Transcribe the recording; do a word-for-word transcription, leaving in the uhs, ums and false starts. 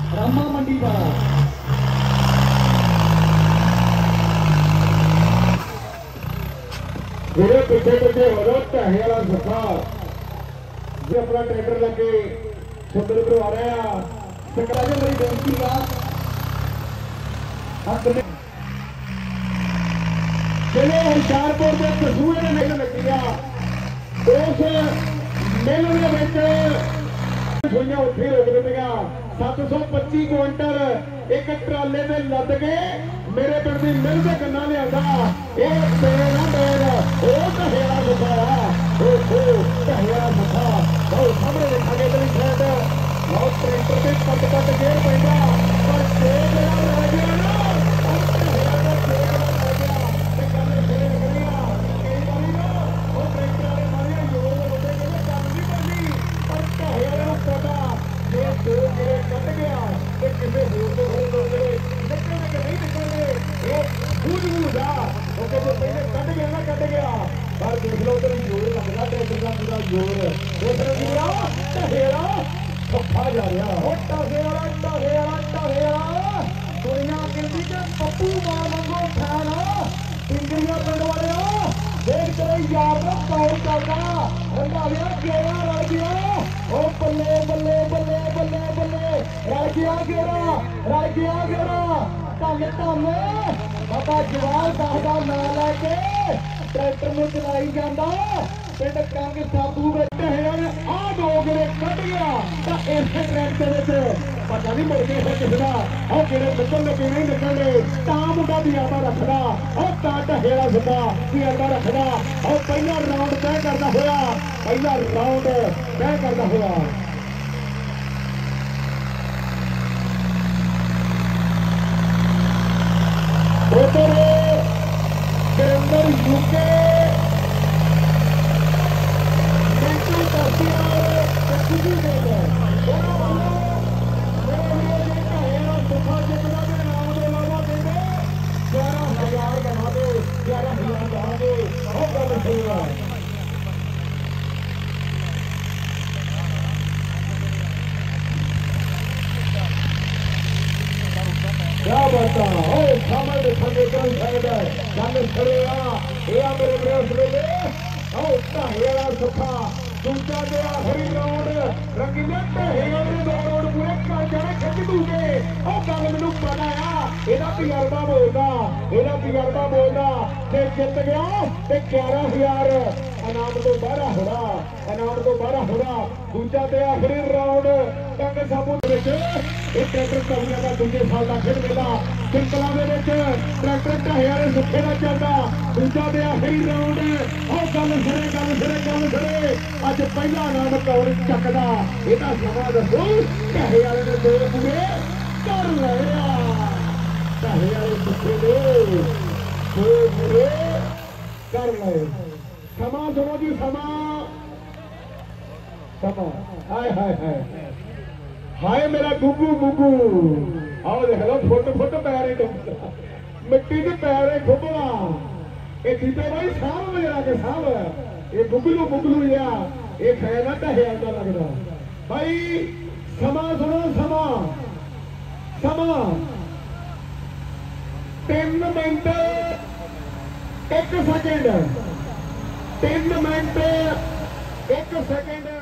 रामा मंडी वाला मेरे पिछे पिछे हो रहा ढाहे वाला सुखा जो अपना ट्रैक्टर लगे सुंदर करवा रहे हैं सकरा जी मेरी बेनती आ हक ने चले हुशियारपुर के कसूए ने मेल लगी आ उस मेल सुइयां उत्थे रोक दित्तियां सत्त सौ पच्ची क्विंटल एक ट्राले में लद के मेरे पिंड की मिल के गन्ना लिया ये पेड़ आ पेड़ वो ढहे वाला सुखा ढहे वाला सुखा बहुत सामने देखा इधर साइड बहुत ट्रैक्टर से कट कट गेर पैदा पर तेज रह गया ना पप्पू मां मंगो खाना पिंगलिया पिंड वाले देख तेरे यार का कौन चलता रंगालिया गेरा रल गया ओ बल्ले बल्ले बल्ले बल्ले बल्ले रल गया गेरा रल गया गेरा धन धन बाबा जवाल दस का नाम लैके ट्रैक्टर में चलाई जाता पिंड कंग साधू आ दो गिरे कट गया इस ट्रैक्टर पता नहीं मुड़ के किसका और किड़े निकल लगे नहीं निकलने ता मुंडा तजर्बा रखना और ता ढहेड़ा सुधा तजर्बा रखना और पहला राउंड तय करता होया पहला राउंड तय करता होया उधर सुरेंद्र यूके क्या बात है सामने देखने को साइड है जाने खड़ेगा ये मेरे मेरे मेरे ओ ढाहेड़ा सुखा दूजा दे आखिरी राउंड रंगीले ढाहेड़ा दे दो राउंड पूरे कर जाने खिच दूगे ओ गल मैनू पता आ ਇਹਦਾ ਤਜਰਬਾ ਬੋਲਦਾ ਇਹਦਾ ਤਜਰਬਾ ਬੋਲਦਾ ਤੇ ਜਿੱਤ ਗਿਆ ਤੇ ਗਿਆਰਾਂ ਹਜ਼ਾਰ ਇਨਾਮ ਤੋਂ ਬਾਹਰ ਹੋਣਾ ਇਨਾਮ ਤੋਂ ਬਾਹਰ ਹੋਣਾ ਦੂਜਾ ਤੇ ਆਖਰੀ ਰਾਉਂਡ ਕੰਗ ਸਾਬੂ ਦੇ ਵਿੱਚ ਇਹ ਟਰੈਕਟਰ ਕਵੀਆਂ ਦਾ ਦੂਜੇ ਸਾਲ ਦਾ ਖੇਡ ਮੇਲਾ ਸਿੰਕਲਾਂ ਦੇ ਵਿੱਚ ਟਰੈਕਟਰ ਢਾਹਿਆਂ ਸੁੱਖੇ ਦਾ ਚੱਲਦਾ ਦੂਜਾ ਤੇ ਆਖਰੀ ਰਾਉਂਡ ਉਹ ਗੱਲ ਸਿਰੇ ਗੱਲ ਸਿਰੇ ਗੱਲ ਸਿਰੇ ਅੱਜ ਪਹਿਲਾ ਨਾਮ ਕੌਣ ਚੱਕਦਾ ਇਹਦਾ ਸਮਾਂ ਦੱਸੋ ਢਾਹਿਆਂ ਨੇ ਦੋ ਪੂਰੇ ਕਰ ਲਿਆ ढाहे वाले सुखे दे पूरे कर ले समा सुनो जी समा समा हाय हाय हाय हाय मेरा गुगू गुगू आओ देख लो फुट फुट पैर डुबदा मिट्टी के पैर खुबला ये जीते भाई साहब में जाके साहब ये गुगलू गुगलू या ये खाना ढाहे आता लगता भाई समा सुनो समा समा तीन मिनट एक सेकंड तीन मिनट एक सेकंड